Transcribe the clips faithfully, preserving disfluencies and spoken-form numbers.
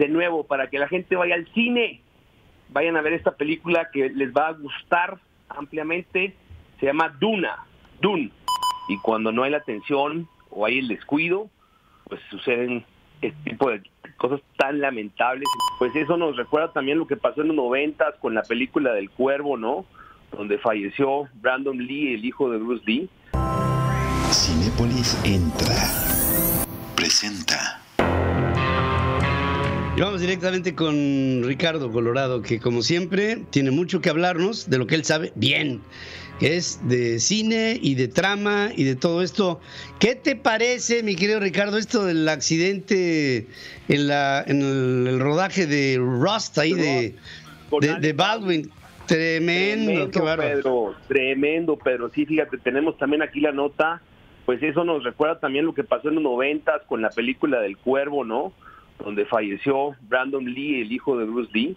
de nuevo, para que la gente vaya al cine, vayan a ver esta película que les va a gustar ampliamente. Se llama Duna, Dune, y cuando no hay la atención o hay el descuido, pues suceden este tipo de cosas tan lamentables. Pues eso nos recuerda también lo que pasó en los noventas con la película del Cuervo, ¿no? Donde falleció Brandon Lee, el hijo de Bruce Lee. Cinépolis Entra presenta. Y vamos directamente con Ricardo Colorado, que como siempre tiene mucho que hablarnos de lo que él sabe bien, que es de cine y de trama y de todo esto. ¿Qué te parece, mi querido Ricardo, esto del accidente en, la, en el, el rodaje de Rust, ahí de, de, de Baldwin? Tremendo, Tremendo, qué bárbaro. Pedro, tremendo, Pedro. Sí, fíjate, tenemos también aquí la nota. Pues eso nos recuerda también lo que pasó en los noventas con la película del Cuervo, ¿no? Donde falleció Brandon Lee, el hijo de Bruce Lee.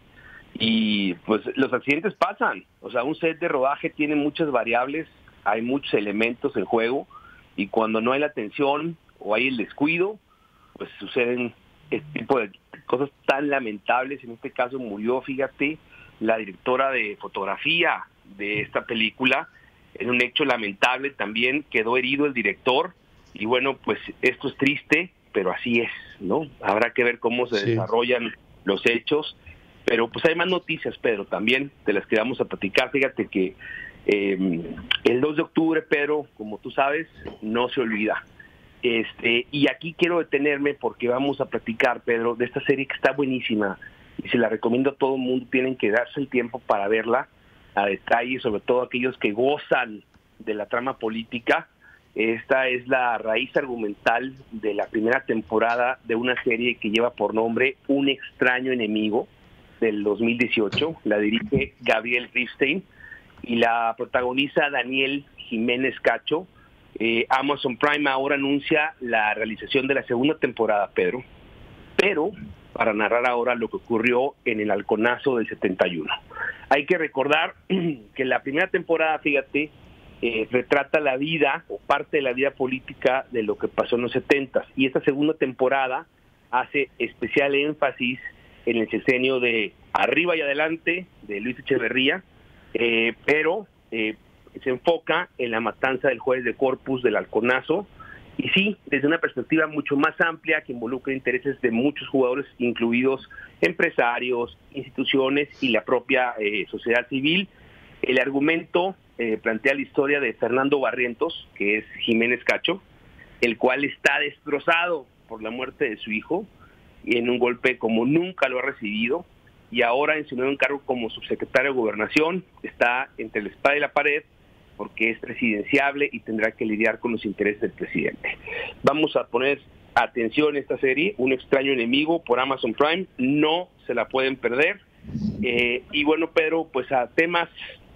Y pues los accidentes pasan. O sea, un set de rodaje tiene muchas variables, hay muchos elementos en juego, y cuando no hay la atención o hay el descuido, pues suceden este tipo de cosas tan lamentables. En este caso murió, fíjate, la directora de fotografía de esta película. En un hecho lamentable también quedó herido el director, y bueno, pues esto es triste, pero así es, ¿no? Habrá que ver cómo se sí. desarrollan los hechos, pero pues hay más noticias, Pedro, también de las que vamos a platicar. Fíjate que eh, el dos de octubre, Pedro, como tú sabes, no se olvida. Este, y aquí quiero detenerme porque vamos a platicar, Pedro, de esta serie que está buenísima, y se la recomiendo a todo el mundo. Tienen que darse el tiempo para verla a detalle, sobre todo aquellos que gozan de la trama política. Esta es la raíz argumental de la primera temporada de una serie que lleva por nombre Un extraño enemigo, del dos mil dieciocho. La dirige Gabriel Ripstein y la protagoniza Daniel Jiménez Cacho. Eh, Amazon Prime ahora anuncia la realización de la segunda temporada, Pedro, pero para narrar ahora lo que ocurrió en el halconazo del setenta y uno. Hay que recordar que la primera temporada, fíjate, eh, retrata la vida o parte de la vida política de lo que pasó en los setentas, y esta segunda temporada hace especial énfasis en el sexenio de Arriba y Adelante de Luis Echeverría, eh, pero eh, se enfoca en la matanza del juez de Corpus del halconazo, y sí, desde una perspectiva mucho más amplia que involucra intereses de muchos jugadores, incluidos empresarios, instituciones y la propia eh, sociedad civil. El argumento eh, plantea la historia de Fernando Barrientos, que es Jiménez Cacho, el cual está destrozado por la muerte de su hijo, y en un golpe como nunca lo ha recibido, y ahora en su nuevo encargo como subsecretario de Gobernación está entre la espada y la pared, porque es presidenciable y tendrá que lidiar con los intereses del presidente. Vamos a poner atención a esta serie, Un extraño enemigo, por Amazon Prime. No se la pueden perder. Eh, y bueno, Pedro, pues a temas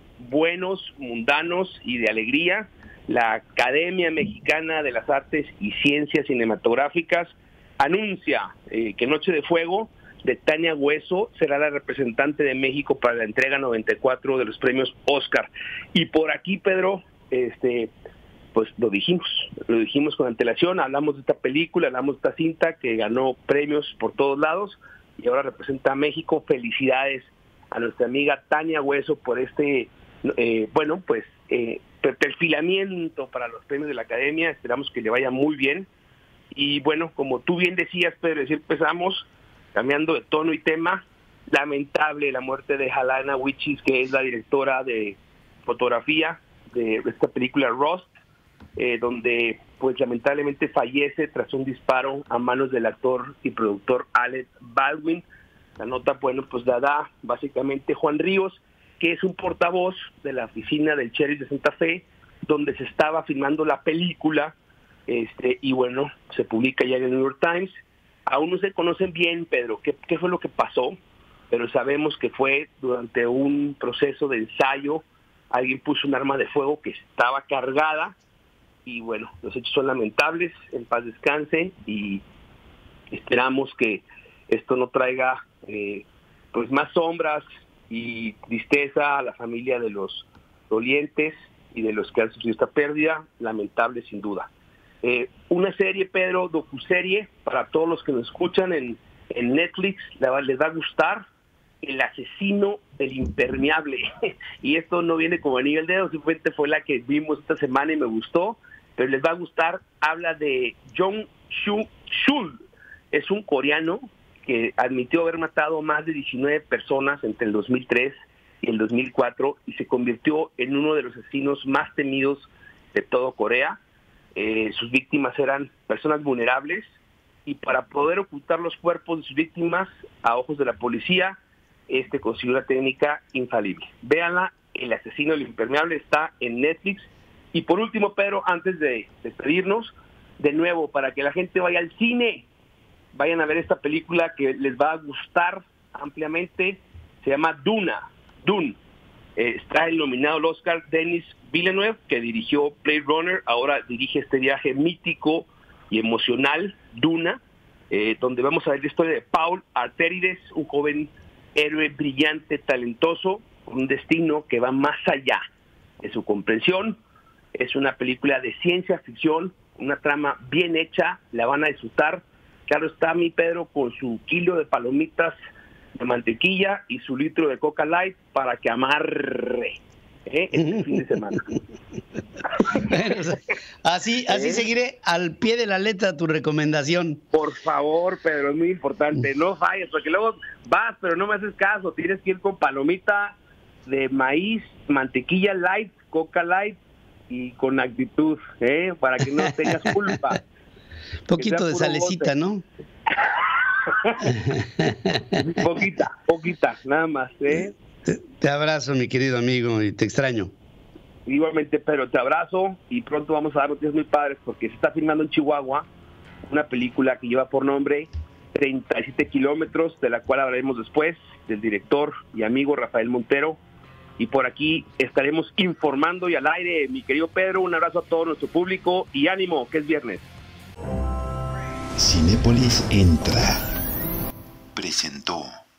buenos, mundanos y de alegría, la Academia Mexicana de las Artes y Ciencias Cinematográficas anuncia eh, que Noche de Fuego de Tania Hueso será la representante de México para la entrega noventa y cuatro de los premios Oscar. Y por aquí, Pedro, este, pues lo dijimos, lo dijimos con antelación, hablamos de esta película, hablamos de esta cinta que ganó premios por todos lados y ahora representa a México. Felicidades a nuestra amiga Tania Hueso por este, eh, bueno, pues, eh, perfilamiento para los premios de la Academia. Esperamos que le vaya muy bien. Y bueno, como tú bien decías, Pedro, decir, empezamos cambiando de tono y tema. Lamentable la muerte de Halyna Wichis, que es la directora de fotografía de esta película Rust, eh, donde pues lamentablemente fallece tras un disparo a manos del actor y productor Alec Baldwin. La nota, bueno, pues la da básicamente Juan Ríos, que es un portavoz de la oficina del sheriff de Santa Fe, donde se estaba filmando la película, este y bueno, se publica ya en el New York Times. Aún no se conocen bien, Pedro, qué, qué fue lo que pasó, pero sabemos que fue durante un proceso de ensayo, alguien puso un arma de fuego que estaba cargada, y bueno, los hechos son lamentables. En paz descanse, y esperamos que esto no traiga eh, pues más sombras y tristeza a la familia de los dolientes y de los que han sufrido esta pérdida, lamentable sin duda. Eh, una serie, Pedro, docuserie, para todos los que nos escuchan en en Netflix, les va a gustar, El asesino del impermeable. Y esto no viene como anillo al dedo, simplemente fue la que vimos esta semana y me gustó, pero les va a gustar. Habla de Jong Soo-chul, es un coreano que admitió haber matado más de diecinueve personas entre el dos mil tres y el dos mil cuatro y se convirtió en uno de los asesinos más temidos de todo Corea. Eh, sus víctimas eran personas vulnerables y para poder ocultar los cuerpos de sus víctimas a ojos de la policía, este consiguió una técnica infalible. Véanla, El asesino del impermeable está en Netflix. Y por último, Pedro, antes de despedirnos, de nuevo, para que la gente vaya al cine, vayan a ver esta película que les va a gustar ampliamente, se llama Duna, Dune. Eh, está el nominado al Oscar Denis Villeneuve, que dirigió Blade Runner, ahora dirige este viaje mítico y emocional, Duna, eh, donde vamos a ver la historia de Paul Atreides, un joven héroe brillante, talentoso, con un destino que va más allá de su comprensión. Es una película de ciencia ficción, una trama bien hecha, la van a disfrutar. Claro está, mi Pedro, con su kilo de palomitas de mantequilla y su litro de Coca Light para que amarre ¿eh? este fin de semana. Bueno, así, así ¿Eh? seguiré al pie de la letra tu recomendación. Por favor, Pedro, es muy importante, no falles, porque luego vas, pero no me haces caso, tienes que ir con palomita de maíz, mantequilla light, Coca Light y con actitud, ¿eh? Para que no tengas culpa. Poquito de salecita, bote. ¿No? poquita, poquita, nada más, ¿eh? Te, te abrazo, mi querido amigo, y te extraño. Igualmente, pero te abrazo y pronto vamos a dar noticias muy padres porque se está filmando en Chihuahua una película que lleva por nombre treinta y siete kilómetros, de la cual hablaremos después, del director y amigo Rafael Montero. Y por aquí estaremos informando y al aire, mi querido Pedro. Un abrazo a todo nuestro público y ánimo, que es viernes. Cinépolis Entra presentó